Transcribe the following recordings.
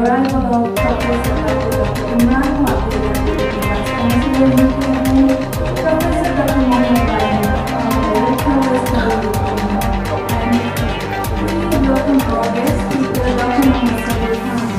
arrival of Professor Dr. Imran Mahmood responsible implement Professor Dr. Mohammed Director of Sabur and welcome our guest speaker Dr. Mohammed Sabur.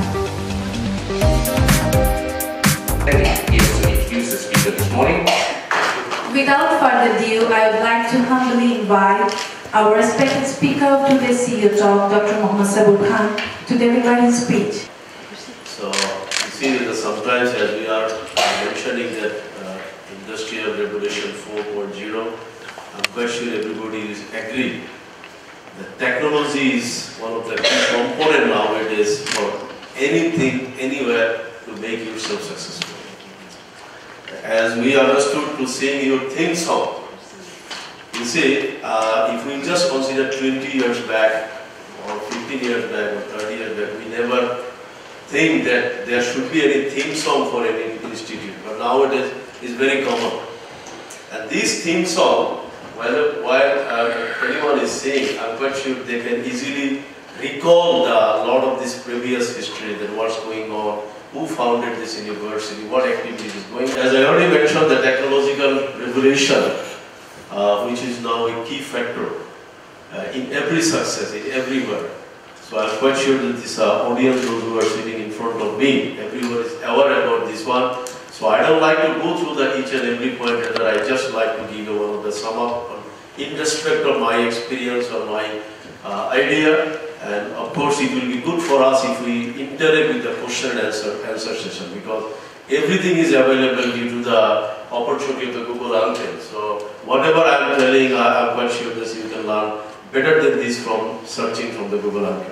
Introduce the speaker this morning. Without further ado, I would like to humbly invite our respected speaker of today's CEO talk, Dr. Mohammed Sabur to deliver his speech. So, you see that sometimes as we are mentioning that Industrial Revolution 4.0, I'm quite sure everybody is agreed that technology is one of the key components nowadays for anything, anywhere to make yourself successful. As we understood to sing your theme song, you see, if we just consider 20 years back, or 15 years back, or 30 years back, we never think that there should be any theme song for any institute. But nowadays, it's very common. And this theme song, while anyone is saying, I'm quite sure they can easily recall a lot of this previous history, that what's going on, who founded this university, what activities is going on. As I already mentioned, the technological revolution, which is now a key factor in every success, in everywhere. So I'm quite sure that this audience, those who are sitting in front of me, everyone is aware about this one. So I don't like to go through each and every point, rather I just like to give you one of the sum up in respect of my experience or my idea. And of course, it will be good for us if we interact with the question and answer session, because everything is available due to the opportunity of the Google Answer. So whatever I am telling, I am quite sure that you can learn better than this from searching from the Google Answer.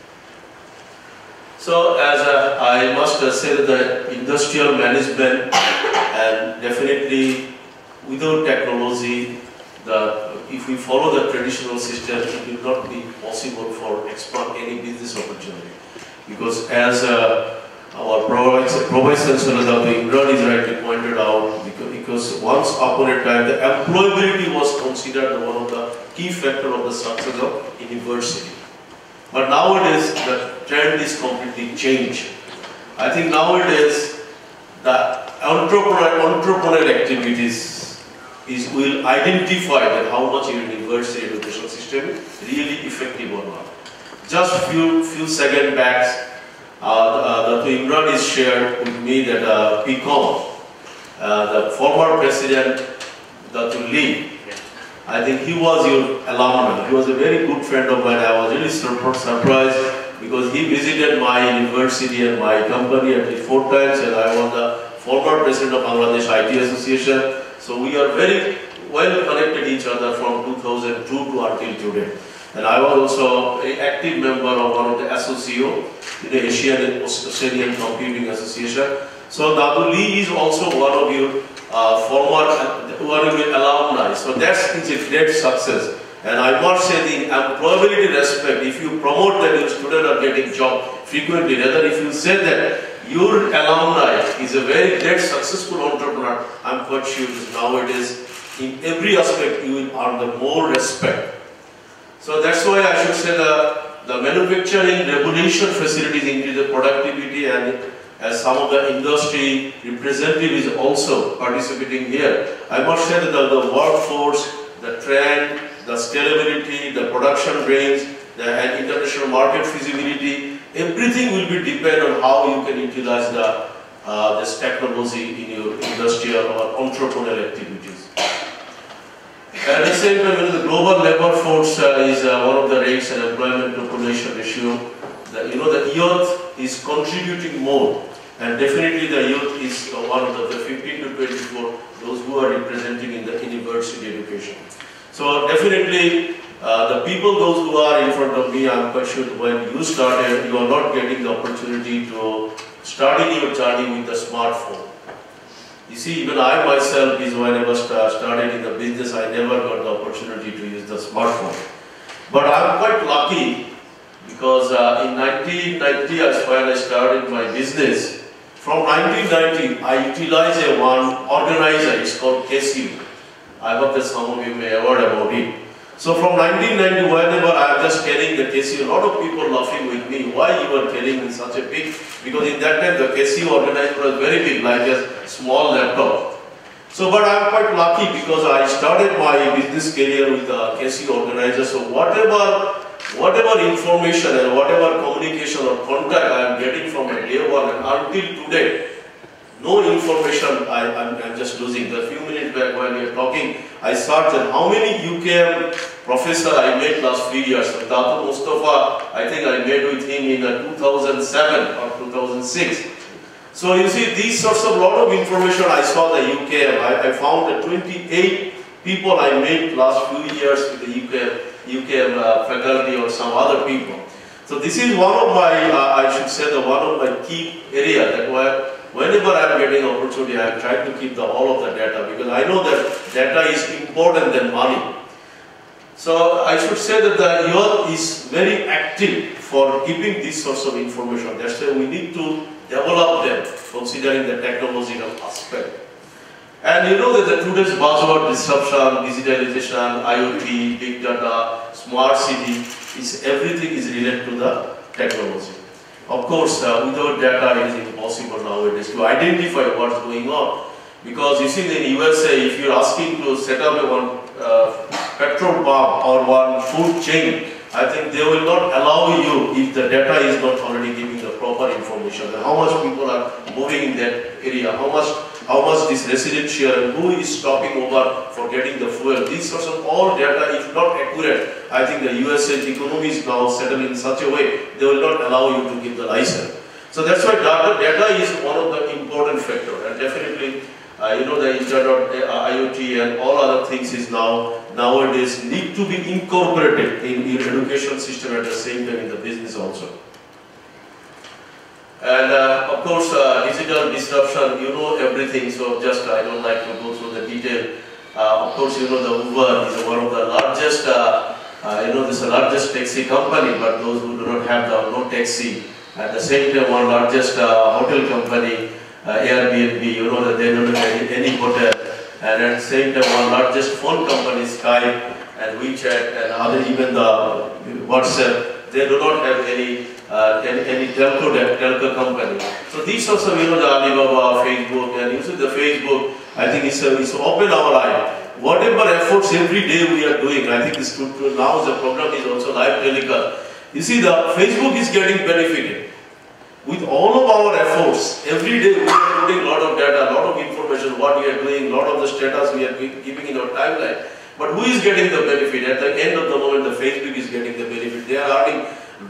So as I must say that the industrial management, and definitely without technology, if we follow the traditional system, it will not be possible for expand any business opportunity. Because as our Provice Chancellor Dr. Imran is rightly pointed out, because once upon a time the employability was considered one of the key factors of the success of university. But nowadays the trend is completely changed. I think nowadays the entrepreneurial activities will identify that how much your university education system is really effective or not. Just few seconds back, Dr. Imran is shared with me that PCOM, the former president, Dr. Lee, I think he was your alumni. He was a very good friend of mine. I was really surprised because he visited my university and my company at least 4 times, and I was the former president of Bangladesh IT Association. So we are very well connected each other from 2002 to until today. And I was also an active member of one of the ASSOCIO, the Asian and Australian Computing Association. So Dr. Lee is also one of your one of your alumni. So that's a great success. And I must say the employability respect, if you promote that your students are getting job frequently, rather if you say that your alumni is a very great successful entrepreneur, I'm quite sure nowadays in every aspect you will earn the more respect. So that's why I should say the manufacturing revolution facilities increase the productivity, and as some of the industry representatives is also participating here, I must say that the workforce, the trend, the scalability, the production range, and international market feasibility, everything will be dependent on how you can utilize this technology in your industrial or entrepreneurial activities. At the same time, the global labor force is one of the rates and employment population ratio. The youth is contributing more, and definitely the youth is one of the 15 to 24, those who are representing in the university education. So definitely the people, those who are in front of me, I'm quite sure when you started, you are not getting the opportunity to starting your journey with the smartphone. You see, even I myself, when I was started in the business, I never got the opportunity to use the smartphone. But I'm quite lucky because in 1990, when I started my business, from 1990, I utilized one organizer, it's called KCU. I hope that some of you may have heard about it. So from 1990, whenever I am just carrying the Casio, a lot of people laughing with me, why you are carrying such a big, because in that time the Casio organizer was very big, like a small laptop. So, but I am quite lucky because I started my business career with the Casio organizer. So whatever information and whatever communication or contact I am getting from my day one and until today, no information I'm just losing. A few minutes back while we are talking, I searched how many UKM professor I met last few years. So Dr. Mustafa, I think I met with him in 2007 or 2006. So you see, these sorts of lot of information I saw the UKM. I found that 28 people I met last few years with the UKM faculty or some other people. So this is one of my, I should say, one of my key area that whenever I am getting opportunity, I am trying to keep all of the data, because I know that data is important than money. So I should say that the youth is very active for keeping these sorts of information. That's why we need to develop them, considering the technological aspect. And you know that the today's buzzword disruption, digitalization, IoT, big data, smart city, everything is related to the technology. Of course, without data it is impossible nowadays to identify what's going on. Because you see in USA, if you're asking to set up one petrol pump or one food chain, I think they will not allow you if the data is not already giving the proper information. And how much people are moving in that area, how much this residential and who is stopping over for getting the fuel. These sorts of all data, if not accurate, I think the USA economy is now settled in such a way, they will not allow you to give the license. So that's why data is one of the important factors, and definitely you know, the internet, IoT and all other things is nowadays need to be incorporated in education system at the same time in the business also. And of course, digital disruption, you know everything, so just I don't like to go through the detail. Of course, you know the Uber is one of the largest, you know, this is the largest taxi company, but those who do not have no taxi. At the same time, one largest hotel company, Airbnb, you know that they don't have any hotel. And at the same time, one largest phone company, Skype and WeChat and other, even the WhatsApp, they do not have any telco company. So these also, you know, the Alibaba, Facebook, and you see the Facebook, I think it's open our eye. Whatever efforts every day we are doing, I think it's now the program is also live telecast. You see, the Facebook is getting benefited. With all of our efforts, every day we are putting a lot of data, a lot of information, what we are doing, a lot of the status we are giving in our timeline. But who is getting the benefit? At the end of the moment, the Facebook is getting the benefit. They are earning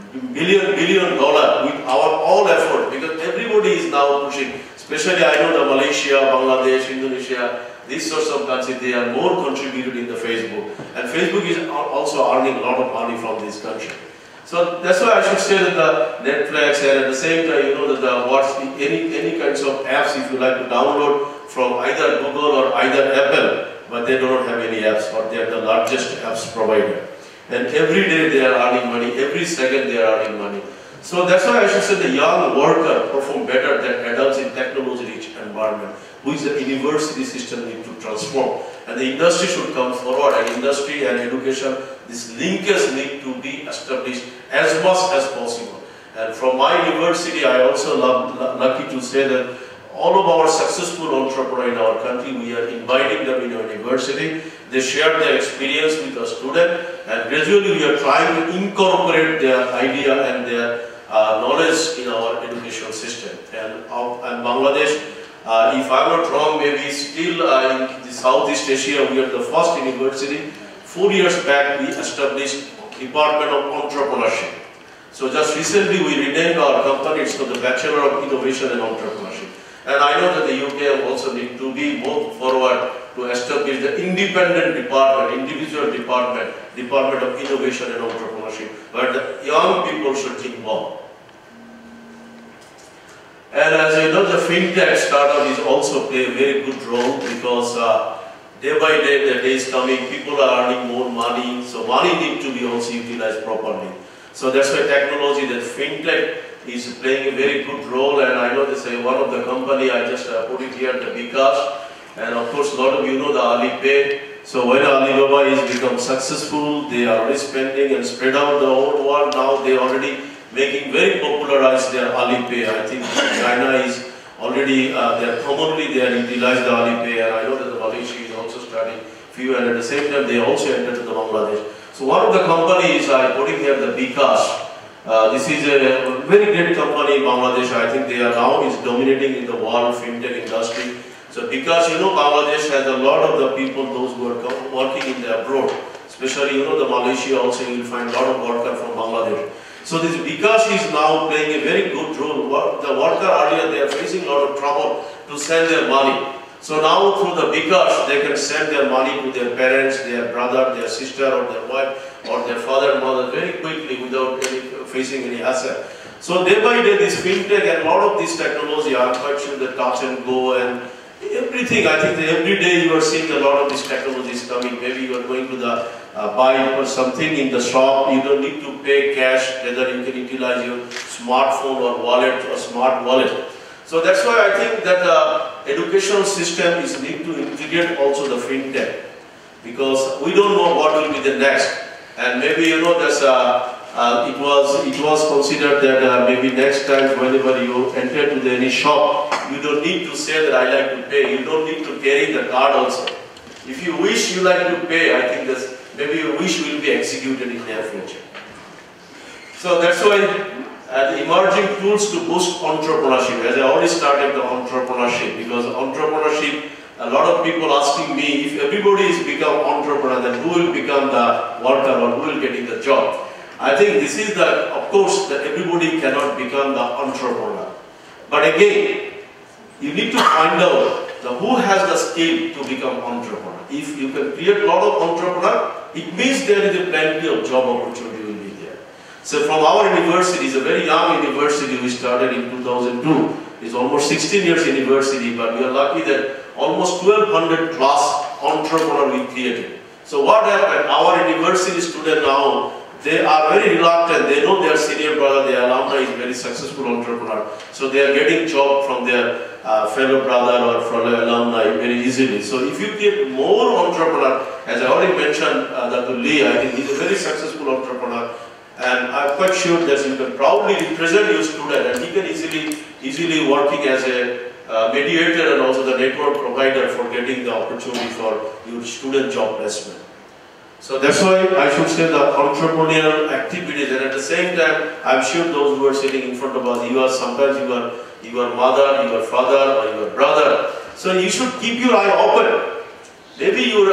billion dollar with our all effort, because everybody is now pushing. Especially I know the Malaysia, Bangladesh, Indonesia, these sorts of countries, they are more contributed in the Facebook. And Facebook is also earning a lot of money from this country. So that's why I should say that the Netflix, and at the same time, you know that the any kinds of apps, if you like to download from either Google or either Apple, but they do not have any apps, or they are the largest apps provider. And every day they are earning money, every second they are earning money. So that's why I should say the young worker perform better than adults in technology-rich environment, which the university system need to transform. And the industry should come forward, and industry and education, this linkage need to be established as much as possible. And from my university, I also lucky to say that all of our successful entrepreneurs in our country, we are inviting them in our university. They share their experience with the student, and gradually we are trying to incorporate their idea and their knowledge in our education system. And Bangladesh, if I'm not wrong, maybe still in the Southeast Asia, we are the first university. 4 years back, we established Department of Entrepreneurship. So just recently, we renamed our company. It's called the Bachelor of Innovation and Entrepreneurship. And I know that the UK also need to be more forward to establish the independent department, individual department, Department of Innovation and Entrepreneurship, where the young people should involve. And as you know, the fintech startup is also play a very good role, because day by day the day is coming, people are earning more money, so money needs to be also utilized properly. So that's why technology, that fintech is playing a very good role. And I know this one of the company, I just put it here, the Vikas, and of course a lot of you know the Alipay, So when Alibaba is become successful, they are already spending and spread out the whole world. Now they already making very popularized their Alipay. I think China is already, they are utilized the Alipay, and I know that the Malaysia is also starting few, and at the same time they also entered the Bangladesh. So one of the companies I putting here, the Bikash. This is a very great company in Bangladesh. I think they are now is dominating in the world fintech industry. So because Bangladesh has a lot of the people, those who are working in the abroad, especially the Malaysia also, you will find a lot of workers from Bangladesh. So this Bikash is now playing a very good role. The worker earlier, they are facing a lot of trouble to send their money. So now through the Bikash, they can send their money to their parents, their brother, their sister, or their wife, or their father and mother very quickly without facing any hassle. So day by day, this fintech and a lot of this technology, I'm quite sure the touch and go and everything. I think that every day you are seeing a lot of these technologies coming. Maybe you are going to the buy or something in the shop. You don't need to pay cash. Whether you can utilize your smartphone or wallet or smart wallet. So that's why I think that the educational system is need to integrate also the fintech, because we don't know what will be the next. And maybe there's it was considered that maybe next time whenever you enter to any shop, you don't need to say that I like to pay. You don't need to carry the card also. If you wish you like to pay, I think that maybe your wish will be executed in near future. So that's why the emerging tools to boost entrepreneurship. As I already started the entrepreneurship, because entrepreneurship, a lot of people asking me, if everybody is become entrepreneur, then who will become the worker or who will get in the job? I think this is of course, that everybody cannot become the entrepreneur. But again, you need to find out who has the skill to become entrepreneur. If you can create a lot of entrepreneur, it means there is a plenty of job opportunity will be there. So from our university, it's a very young university, we started in 2002. It's almost 16 years university, but we are lucky that almost 1200 plus entrepreneur we created. So what happened? Our university student now, they are very reluctant. They know their senior brother, their alumni is very successful entrepreneur. So they are getting job from their fellow brother or fellow alumni very easily. So if you get more entrepreneur, as I already mentioned, Dr. Lee, I think he's a very successful entrepreneur. And I'm quite sure that you can proudly represent your student, and he can easily working as a mediator and also the network provider for getting the opportunity for your student job placement. So that's why I should say the entrepreneurial activities, and at the same time, I'm sure those who are sitting in front of us, sometimes your mother, your father, or your brother. So you should keep your eye open. Maybe your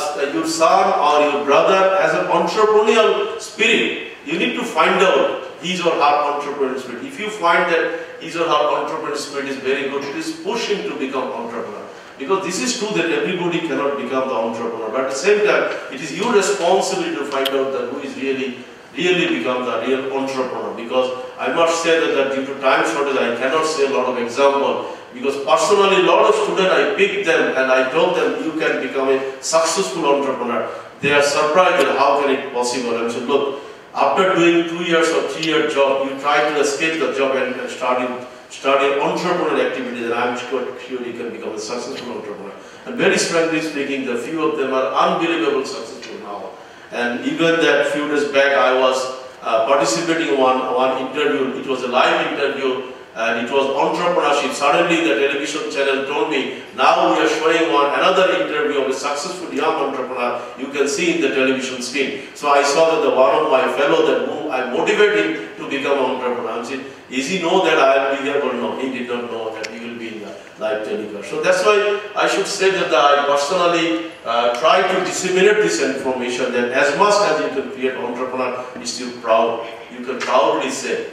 son or your brother has an entrepreneurial spirit. You need to find out his or her entrepreneurial spirit. If you find that his or her entrepreneurial spirit is very good, please push him to become entrepreneur. Because this is true that everybody cannot become the entrepreneur. But at the same time, it is your responsibility to find out that who is really become the real entrepreneur. Because I must say that due to time shortage, I cannot say a lot of examples. Because personally, a lot of students, I picked them and I told them you can become a successful entrepreneur. They are surprised that how can it possible. I said, look, after doing 2 years or 3 year job, you try to escape the job and starting entrepreneurial activities, and I'm sure you can become a successful entrepreneur. And very frankly speaking, the few of them are unbelievable successful now. And even that few days back, I was participating in one interview. It was a live interview, and it was entrepreneurship. Suddenly, the television channel told me, now we are showing another interview of a successful young entrepreneur. You can see in the television screen. So I saw that one of my fellow that whom I motivated him to become an entrepreneur. I said, is he know that I will be here or no? He did not know that he will be in the live telecast. So that's why I should say that I personally try to disseminate this information, that as much as you can create entrepreneur, is still proud. You can proudly say.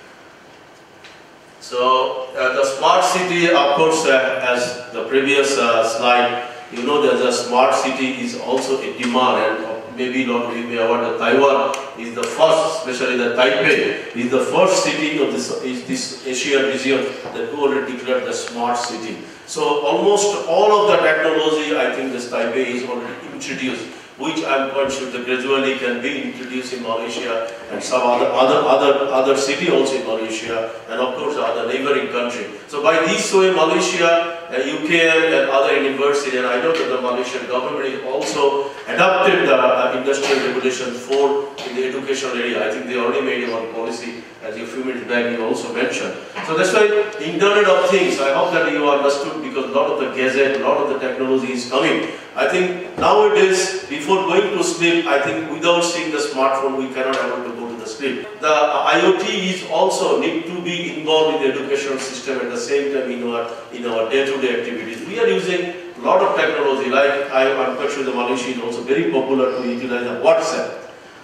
So the smart city, of course, as the previous slide, you know that the smart city is also a demand, and maybe a lot of you may aware that Taiwan is the first, especially the Taipei, is the first city of this Asian region that we already declared the smart city. So almost all of the technology, I think this Taipei is already introduced, which I'm quite sure that gradually can be introduced in Malaysia and some other city also in Malaysia, and of course other neighboring country. So by this way, Malaysia UKM and other universities, and I know that the Malaysian government has also adopted the industrial regulation for in the educational area. I think they already made one policy, as a few minutes back you also mentioned. So that's why Internet of Things, I hope that you understood, because a lot of the gadget, a lot of the technology is coming. I think nowadays, before going to sleep, I think without seeing the smartphone, we cannot able to go to the sleep. The IoT is also need to be involved in the educational system at the same time in our day-to-day activities. We are using a lot of technology, like I'm quite sure the Malaysia is also very popular to utilize the WhatsApp.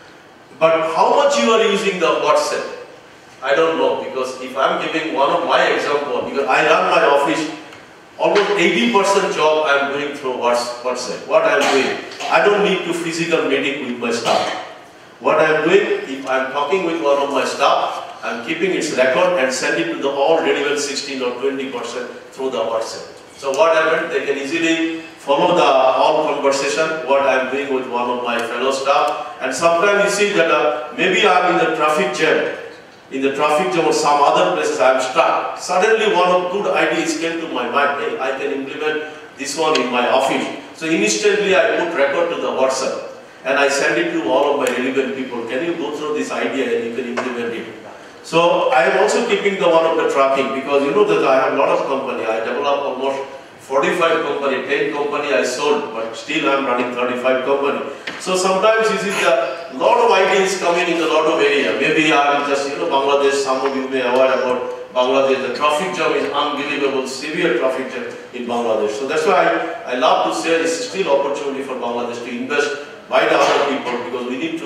But how much you are using the WhatsApp, I don't know, because if I'm giving one of my example, because I run my office, almost 80% job I am doing through WhatsApp. What I am doing, I don't need to physical meeting with my staff. What I am doing, if I am talking with one of my staff, I am keeping its record and send it to the all relevant 16 or 20% through the WhatsApp. So what happened, they can easily follow the all conversation, what I am doing with one of my fellow staff. And sometimes you see that maybe I am in the traffic jam. In the traffic jam or some other places I am stuck. Suddenly one of good ideas came to my mind. Hey, I can implement this one in my office. So instantly I put record to the WhatsApp and I send it to all of my relevant people. Can you go through this idea and you can implement it? So I am also keeping the one of the tracking, because you know that I have a lot of company. I developed almost 45 company, 10 company I sold, but still I am running 35 company. So sometimes you see the lot of ideas coming in a lot of area. Maybe I am just, Bangladesh, some of you may aware about Bangladesh. The traffic jam is unbelievable, severe traffic jam in Bangladesh. So that's why I love to say it's still opportunity for Bangladesh to invest by the other people, because we need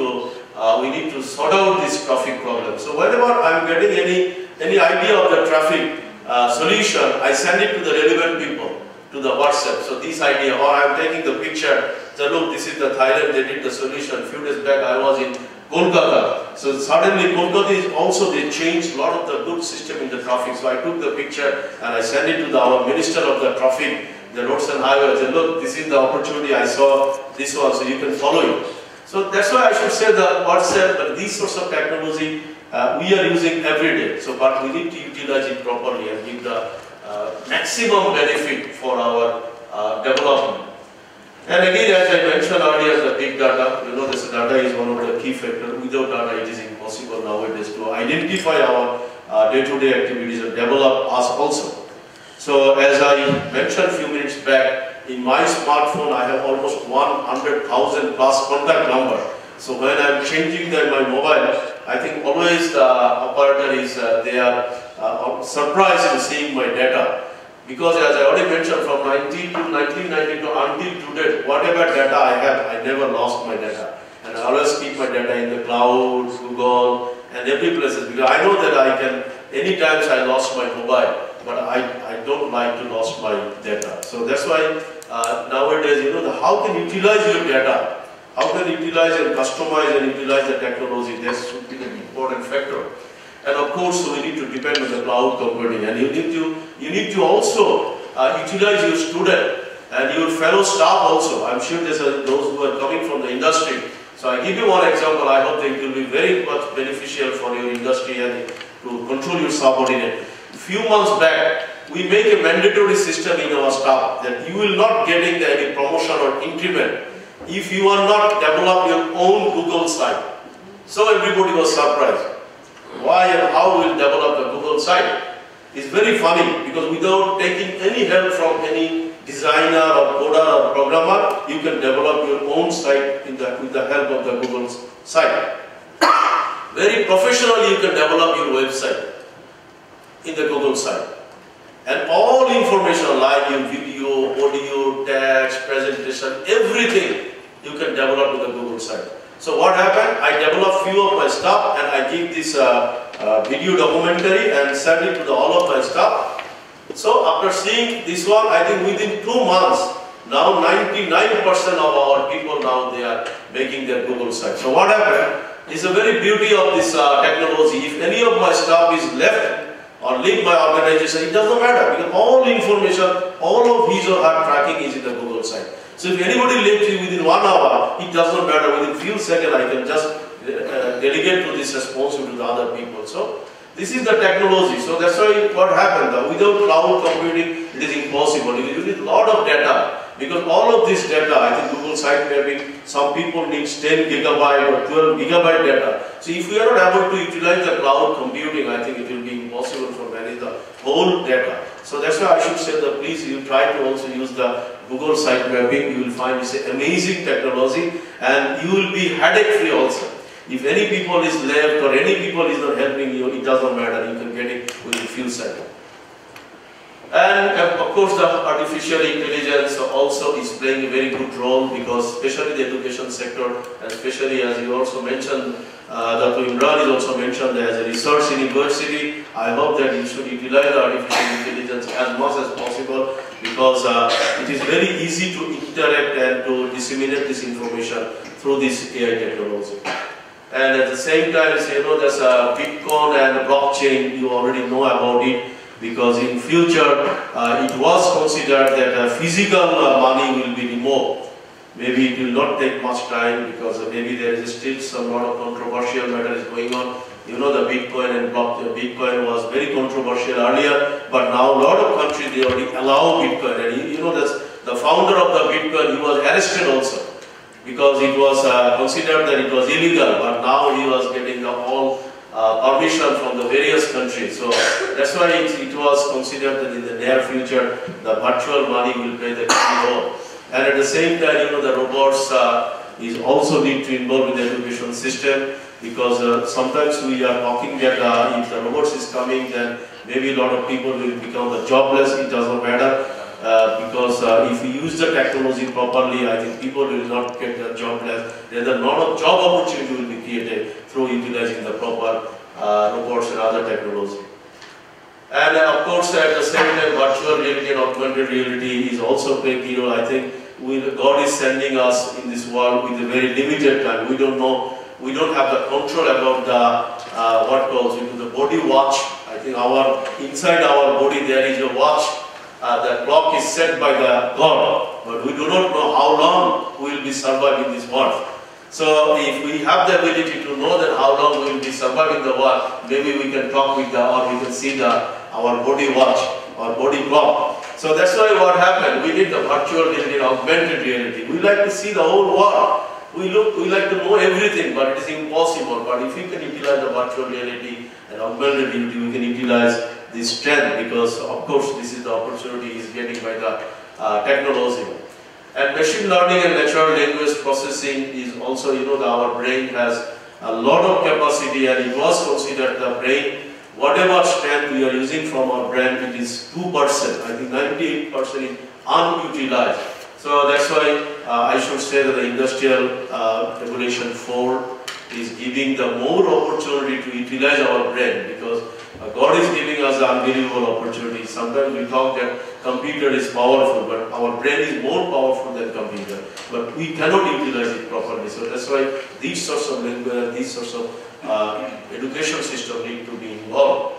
to sort out this traffic problem. So whenever I am getting any idea of the traffic solution, I send it to the relevant people, to the WhatsApp. So this idea, or I am taking the picture, so look, this is the Thailand, they did the solution. Few days back I was in Kolkata. So suddenly Kolkata is also, they changed a lot of the good system in the traffic. So I took the picture and I sent it to our Minister of the Traffic, the Roads and Highways. I said, look, this is the opportunity, I saw this one, so you can follow it. So that's why I should say the WhatsApp, but these sorts of technology we are using every day. So but we need to utilize it properly and give the maximum benefit for our development. And again, as I mentioned earlier, the big data, this data is one of the key factors. Without data, it is impossible nowadays to identify our day-to-day activities and develop us also. So as I mentioned a few minutes back, in my smartphone, I have almost 100,000 plus contact number. So when I'm changing my mobile, I think always the operator is, they are surprised to seeing my data. Because as I already mentioned, from 1992 until today, whatever data I have, I never lost my data. And I always keep my data in the cloud, Google, and every place. Because I know that I can, any times I lost my mobile, but I don't like to lose my data. So that's why nowadays, how can you utilize your data? How can you utilize and customize and utilize the technology? That should be the important factor. And of course, we need to depend on the cloud computing, and you need to also utilize your student and your fellow staff also. I'm sure there's those who are coming from the industry. So I give you one example. I hope that it will be very much beneficial for your industry and to control your subordinate. A few months back, we make a mandatory system in our staff that you will not getting any promotion or increment if you are not develop your own Google site. So everybody was surprised. Why and how we will develop the Google site? It's very funny, because without taking any help from any designer or coder or programmer, you can develop your own site with the help of the Google site. Very professionally you can develop your website in the Google site. And all information like your video, audio, text, presentation, everything you can develop with the Google site. So what happened? I developed few of my stuff and I give this video documentary and send it to all of my staff. So after seeing this one, I think within 2 months, now 99% of our people now they are making their Google site. So what happened? It's a very beauty of this technology. If any of my staff is left or leave my organization, it doesn't matter, because all information, all of his or her tracking is in the Google site. So if anybody leaves you within 1 hour, it doesn't matter. Within few seconds, I can just delegate to this responsibility to the other people. So This is the technology. So that's why what happened. Without cloud computing, it is impossible. You need a lot of data. Because all of this data, I think Google site mapping, some people need 10 gigabyte or 12 gigabyte data. So if we are not able to utilize the cloud computing, I think it will be impossible to manage the whole data. So that's why I should say that please you try to also use the Google site mapping. You will find it's an amazing technology and you will be headache free also. If any people is left or any people is not helping you, it doesn't matter. You can get it within a few seconds. And of course the artificial intelligence also is playing a very good role because especially the education sector and especially as you also mentioned, Dr. Imran is also mentioned as a research university. I hope that you should utilize the artificial intelligence as much as possible because it is very easy to interact and to disseminate this information through this AI technology. And at the same time, you know, there's Bitcoin and blockchain, you already know about it. Because in future, it was considered that physical money will be removed. Maybe it will not take much time because maybe there is still some lot of controversial matter is going on. You know the Bitcoin and Bitcoin was very controversial earlier, but now a lot of countries they already allow Bitcoin. And you know that the founder of the Bitcoin, he was arrested also because it was considered that it was illegal, but now he was getting the all permission from the various countries. So that's why it was considered that in the near future, the virtual money will play the key role. And at the same time, you know, the robots is also need to involve in the education system because sometimes we are talking that if the robots is coming, then maybe a lot of people will become the jobless. It doesn't matter because if we use the technology properly, I think people will not get the jobless. Then a lot of job opportunity will be created through utilizing the proper robots and other technology. And of course, at the same time, virtual reality and augmented reality is also playing a role. I think God is sending us in this world with a very limited time. We don't know, we don't have the control about the what calls into the body watch. I think inside our body there is a watch. The clock is set by the God, but we do not know how long we will be surviving this world. So if we have the ability to know that how long we will be surviving the world, maybe we can talk with or we can see our body watch or body clock. So that's why what happened, we need the virtual reality, augmented reality. We like to see the whole world. We like to know everything, but it is impossible. But if we can utilize the virtual reality and augmented reality, we can utilize this strength because of course this is the opportunity is getting by the technology. And machine learning and natural language processing is also, you know, our brain has a lot of capacity and it was considered the brain, whatever strength we are using from our brain, it is 2%. I think 98% is unutilized. So that's why I should say that the Industrial Revolution 4 is giving the more opportunity to utilize our brain because God is giving us the unbelievable opportunity. Sometimes we talk that computer is powerful, but our brain is more powerful than computer. But we cannot utilize it properly. So that's why these sorts of language, these sorts of education system need to be involved.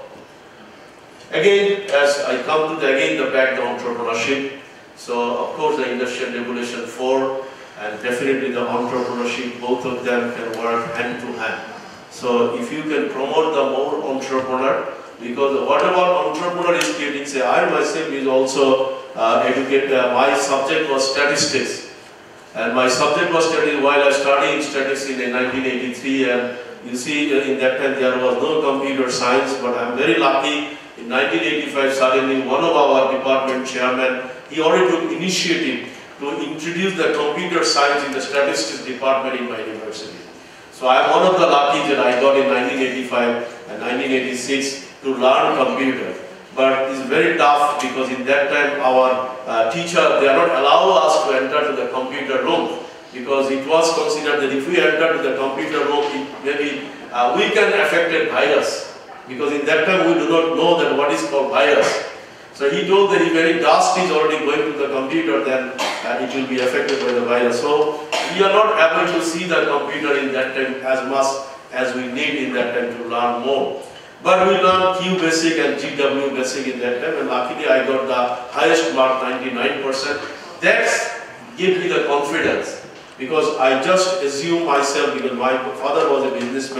Again, as I come to the back to entrepreneurship. So of course the Industrial Revolution 4 and definitely the entrepreneurship, both of them can work hand to hand. So if you can promote the more entrepreneur, because whatever entrepreneur is creating, say I myself is also educated, my subject was statistics. And my subject was statistics while I studied statistics in 1983 and you see in that time there was no computer science, but I am very lucky in 1985 suddenly one of our department chairman, he already took initiative to introduce the computer science in the statistics department in my university. So I am one of the lucky that I got in 1985 and 1986 to learn computer. But it's very tough because in that time our teacher, they are not allow us to enter to the computer room because it was considered that if we enter to the computer room, maybe we can affect a virus because in that time we do not know that what is called virus. So he told that if any dust is already going to the computer, then it will be affected by the virus. So we are not able to see the computer in that time as much as we need in that time to learn more. But we learned Q basic and GW basic in that time, and luckily I got the highest mark, 99%. That gave me the confidence because I just assumed myself, because my father was a businessman,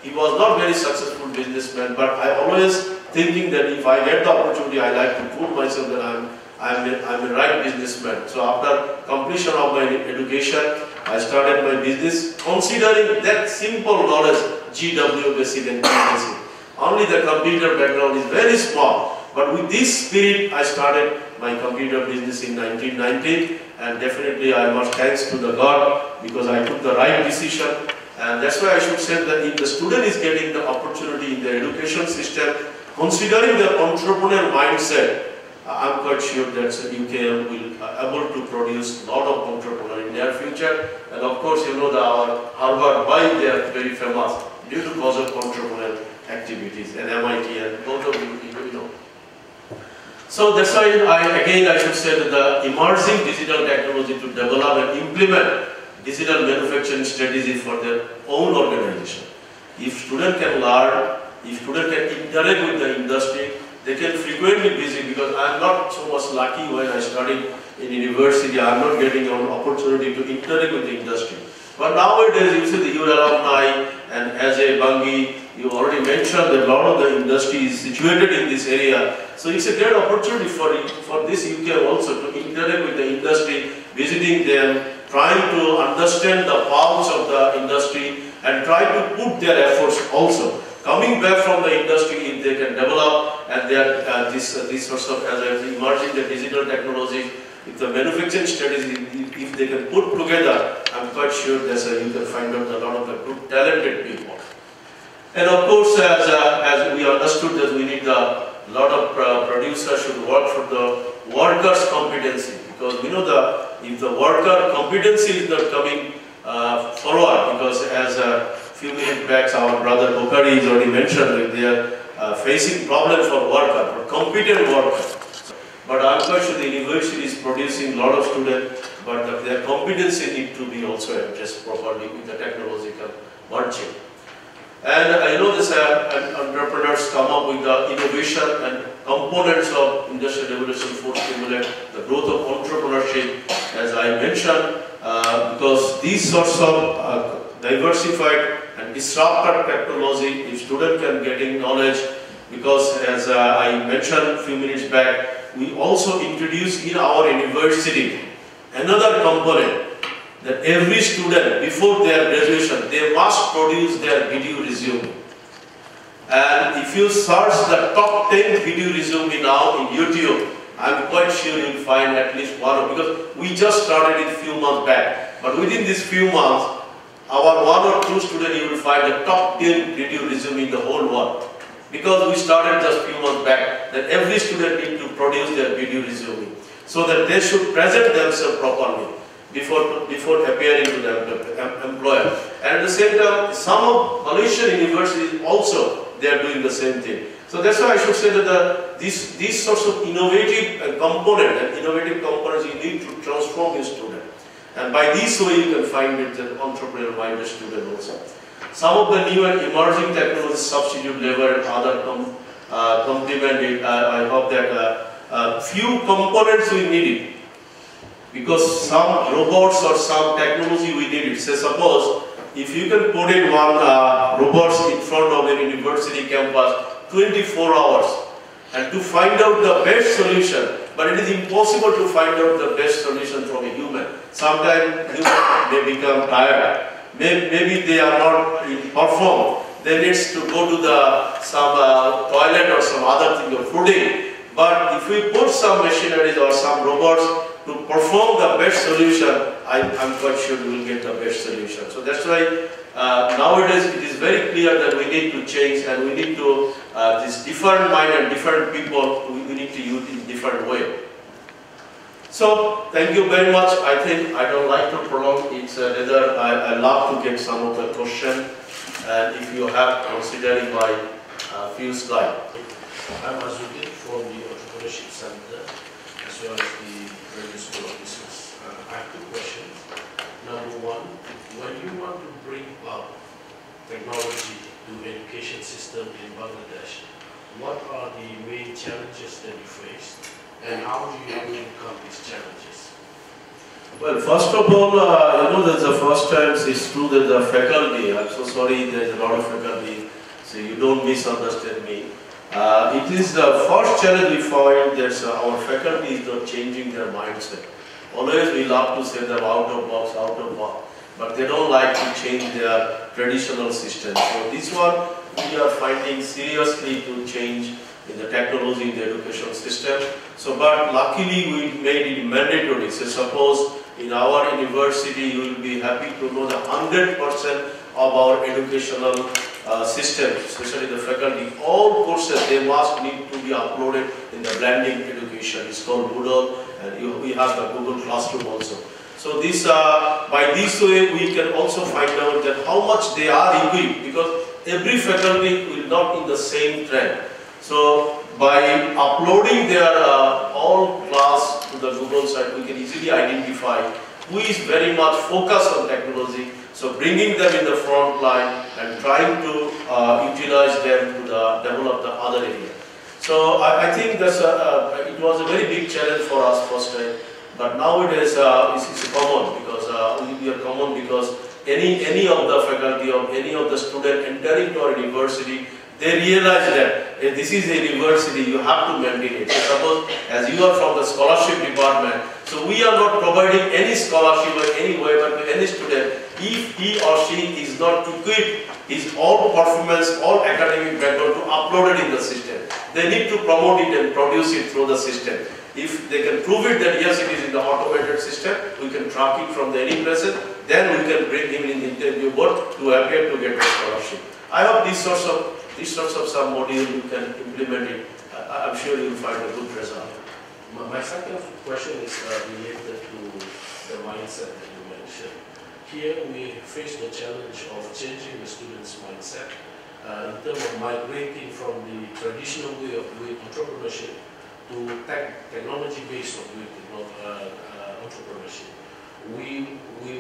He was not very successful businessman, but I always thinking that if I get the opportunity, I like to prove myself that I'm a right businessman. So after completion of my education, I started my business considering that simple knowledge, GW basic and P basic. Only the computer background is very small. But with this spirit, I started my computer business in 1990, and definitely I must thanks to the God because I took the right decision. And that's why I should say that if the student is getting the opportunity in the education system, considering the entrepreneurial mindset, I'm quite sure that UKM will be able to produce a lot of entrepreneurs in their future. And of course, you know that our Harvard, why they are very famous due to cause of entrepreneurial activities, and MIT, and both of you know. So that's why I should say that the emerging digital technology to develop and implement digital manufacturing strategies for their own organization. If students can learn, if students can interact with the industry, they can frequently visit, because I am not so much lucky when I studied in university, I am not getting an opportunity to interact with the industry. But nowadays, you see the your alumni, and as a Bangi, you already mentioned that a lot of the industry is situated in this area. So it's a great opportunity for this UK also to interact with the industry, visiting them, trying to understand the pulse of the industry, and try to put their efforts also. Coming back from the industry, if they can develop and they are these sorts of as emerging the digital technology, if the manufacturing strategy, if they can put together, I'm quite sure that you can find out a lot of the good talented people. And of course, as we understood that we need a lot of producers should work for the workers' competency, because we know that if the worker competency is not coming forward, because as a few minutes back our brother Baharin has already mentioned that they are facing problem for worker, for competent workers. But I'm quite sure the university is producing a lot of students, but their competency need to be also addressed properly with the technological merging. And I know this entrepreneurs come up with the innovation and components of Industrial Revolution 4 stimulate the growth of entrepreneurship, as I mentioned, because these sorts of diversified and disruptive technology, if student can getting knowledge, because as I mentioned a few minutes back, we also introduced in our university another component that every student before their graduation, they must produce their video resume. And if you search the top 10 video resume now in YouTube, I'm quite sure you'll find at least one, because we just started it a few months back. But within these few months, our one or two students, you will find the top 10 video resume in the whole world. Because we started just a few months back, that every student need to produce their video resume, so that they should present themselves properly before appearing to the employer. And at the same time, some of Malaysian universities also, they are doing the same thing. So that's why I should say that these sorts of innovative components you need to transform your student. And by this way you can find it an entrepreneurial-minded student also. Some of the new and emerging technologies, substitute labor and other complement it. I hope that few components we need it. Because some robots or some technology we need it. Say suppose, if you can put in one robots in front of a university campus 24 hours and to find out the best solution, but it is impossible to find out the best solution from a human. Sometimes human may become tired. Maybe they are not perform. They need to go to some toilet or some other thing or fooding. But if we put some machineries or some robots to perform the best solution, I'm quite sure we will get the best solution. So that's why nowadays it is very clear that we need to change, and we need to, this different mind and different people, we need to use in different way. So, thank you very much. I think I don't like to prolong it, rather I love to get some of the questions, and if you have, considering my few slides. I'm Hazrul from the Entrepreneurship Center, as well as the Graduate School of Business. I have two questions. Number one, when you want to bring up technology to education system in Bangladesh, what are the main challenges that you face, and how do you overcome these challenges? Well, first of all, that's the first time it's true that the faculty, I'm so sorry, there's a lot of faculty, so you don't misunderstand me. It is the first challenge we find that our faculty is not changing their mindset. Always we love to say them out of box, but they don't like to change their traditional system. So this one we are finding seriously to change in the technology in the education system. So, but luckily we made it mandatory. So suppose in our university you will be happy to know that 100% of our educational system, especially the faculty, all courses they must need to be uploaded in the blending education. It's called Moodle, and we have the Google Classroom also. So this, by this way we can also find out that how much they are equipped, because every faculty will not in the same trend. So by uploading their all class to the Google site, we can easily identify who is very much focused on technology. So bringing them in the front line and trying to utilize them to develop the other area. So I think that's it was a very big challenge for us first time, but nowadays it's common, because we are common because any of the faculty or any of the student entering to our university, they realize that this is a university, you have to maintain it. So suppose as you are from the scholarship department, so we are not providing any scholarship or any waiver to any student if he or she is not equipped his all performance, all academic background to upload it in the system. They need to promote it and produce it through the system. If they can prove it that yes, it is in the automated system, we can track it from the any present, then we can bring him in the interview board to appear to get the scholarship. I hope these sorts of some module you can implement it. I'm sure you will find a good result. My second question is related to the mindset that you mentioned. Here we face the challenge of changing the students' mindset in terms of migrating from the traditional way of doing entrepreneurship to technology-based of doing entrepreneurship. We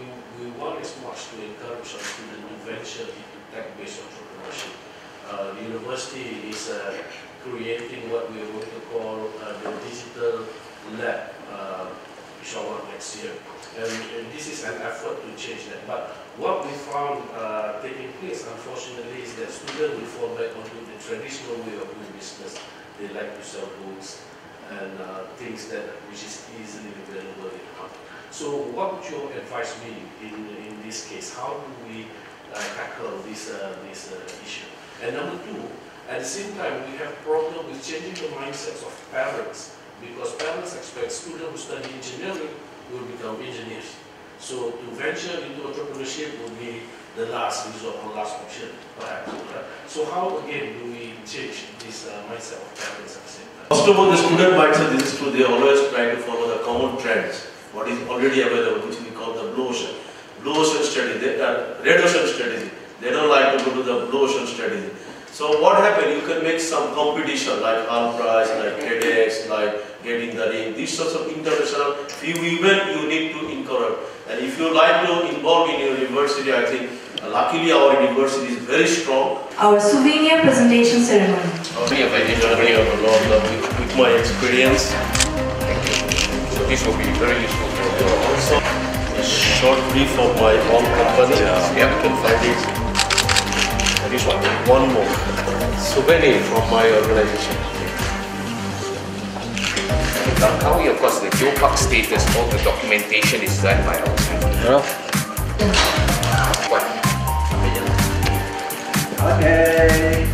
want as much to encourage our students to venture into tech-based entrepreneurship. The university is creating what we are going to call the digital lab, inshallah next year. And this is an effort to change that. But what we found taking place, unfortunately, is that students will fall back onto the traditional way of doing business. They like to sell books and things which is easily available in the market. So what would your advice be in this case? How do we tackle this issue? And number two, at the same time, we have problem with changing the mindsets of parents, because parents expect students who study engineering will become engineers. So to venture into entrepreneurship would be the last resort or last option, perhaps. So how again do we change this mindset of parents at the same time? First of all, the student mindset, this is true, they always try to follow the common trends, what is already available, which we call the blue ocean. Blue ocean strategy, red ocean strategy. They don't like to go to the blue ocean strategy. So what happened? You can make some competition like All Prize, like TEDx, like Getting the Ring. These sorts of international events you need to encourage. And if you like to involve in your university, I think luckily our university is very strong. Our souvenir presentation ceremony. With my experience. Thank you. So this will be very useful for you. Also, a short brief of my own company. You can find it. This one more. Souvenir from my organization. Langkawi, of course, the geopark status, all the documentation is done by our Okay.